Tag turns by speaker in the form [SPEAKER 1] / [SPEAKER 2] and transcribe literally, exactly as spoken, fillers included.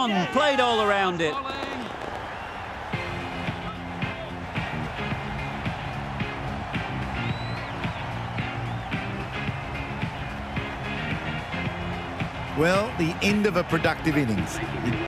[SPEAKER 1] on, played all around it.
[SPEAKER 2] Well, the end of a productive innings.